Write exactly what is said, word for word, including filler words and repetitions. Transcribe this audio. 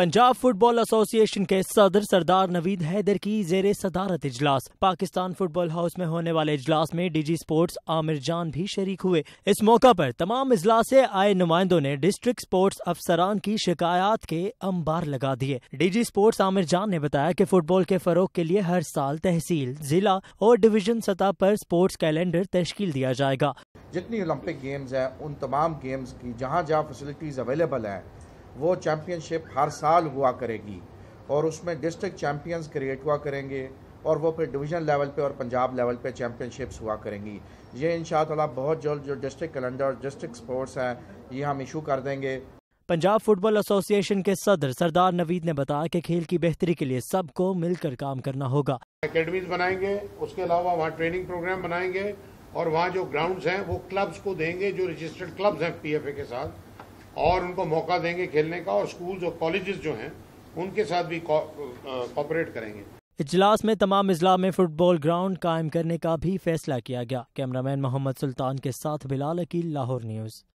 Punjab football association के सदर सरदार नवीद हैदर की जेर सदारत इजलास। पाकिस्तान फुटबॉल हाउस में होने वाले इजलास में डीजी स्पोर्ट्स आमिर जान भी शरीक हुए। इस मौका पर तमाम इजलास से आए नुमाइंदों ने डिस्ट्रिक्ट स्पोर्ट्स अफसरान की शिकायत के अंबार लगा दिए। डीजी स्पोर्ट्स आमिर जान ने बताया कि फुटबॉल के फरोग के लिए हर साल तहसील, जिला और डिवीजन सतह पर स्पोर्ट्स कैलेंडर तश्कील दिया जाएगा। जितनी ओलंपिक गेम्स हैं उन तमाम गेम्स की जहाँ जहाँ फैसिलिटीज़ अवेलेबल हैं वो चैम्पियनशिप हर साल हुआ करेगी और उसमें डिस्ट्रिक्ट चैम्पियंस क्रिएट हुआ करेंगे और वो फिर डिवीज़न लेवल पे और पंजाब लेवल पे चैम्पियनशिप्स हुआ करेंगी। ये इंशाअल्लाह बहुत जल्द जो डिस्ट्रिक्ट कैलेंडर डिस्ट्रिक्ट स्पोर्ट्स हैं ये हम इशू कर देंगे। पंजाब फुटबॉल एसोसिएशन के सदर सरदार नवीद ने बताया कि खेल की बेहतरी के लिए सबको मिलकर काम करना होगा। एकेडमीज बनाएंगे, उसके अलावा वहाँ ट्रेनिंग प्रोग्राम बनाएंगे और वहाँ जो ग्राउंड्स हैं वो क्लब्स को देंगे जो रजिस्टर्ड क्लब्स हैं पीएफए के साथ, और उनको मौका देंगे खेलने का, और स्कूल्स और कॉलेजेस जो हैं उनके साथ भी कोऑपरेट करेंगे। इजलास में तमाम अजला में फुटबॉल ग्राउंड कायम करने का भी फैसला किया गया। कैमरामैन मोहम्मद सुल्तान के साथ बिलाल अकील, लाहौर न्यूज़।